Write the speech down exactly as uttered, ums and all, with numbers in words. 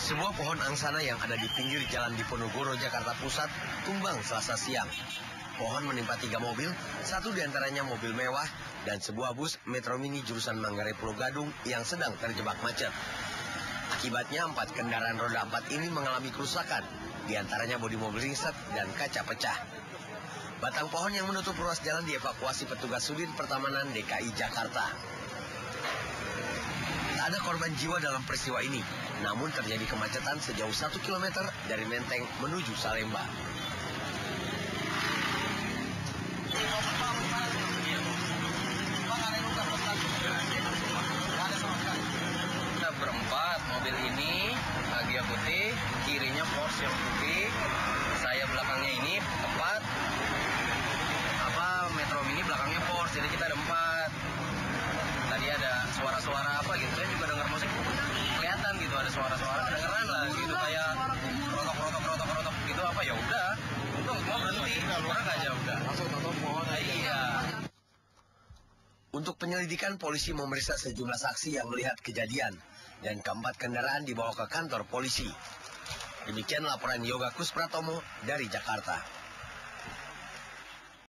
Sebuah pohon angsana yang ada di pinggir jalan Diponegoro, Jakarta Pusat, tumbang Selasa siang. Pohon menimpa tiga mobil, satu diantaranya mobil mewah, dan sebuah bus Metro Mini jurusan Manggarai Pulau Gadung yang sedang terjebak macet. Akibatnya empat kendaraan roda empat ini mengalami kerusakan, diantaranya bodi mobil ringsek dan kaca pecah. Batang pohon yang menutup ruas jalan dievakuasi petugas Sudin Pertamanan D K I Jakarta. Tak ada korban jiwa dalam peristiwa ini, namun terjadi kemacetan sejauh satu kilometer dari Menteng menuju Salemba. Kita berempat, mobil ini Agya putih, kirinya Porsche yang putih, saya belakangnya ini empat, apa Metro Mini belakangnya Porsche, jadi kita ada empat. Tadi ada suara-suara apa gitu, saya juga dengar musik, kelihatan gitu ada suara-suara kedengeran lah gitu, kayak rotok-rotok-rotok-rotok gitu apa, ya udah, untung semua berhenti, orang aja udah langsung tutup pohon. Iya. Untuk penyelidikan, polisi memeriksa sejumlah saksi yang melihat kejadian dan keempat kendaraan dibawa ke kantor polisi. Demikian laporan Yoga Kuspratomo dari Jakarta.